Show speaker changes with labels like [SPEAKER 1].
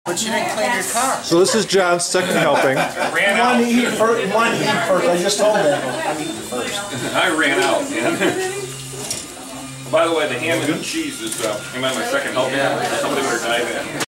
[SPEAKER 1] But you didn't clean your car.
[SPEAKER 2] So this is John's second helping.
[SPEAKER 3] Ran out.
[SPEAKER 4] One eat first. I just told them I'm eating first.
[SPEAKER 3] I ran out, man. By the way, the ham and cheese is, I'm on my second helping. Somebody better dive in.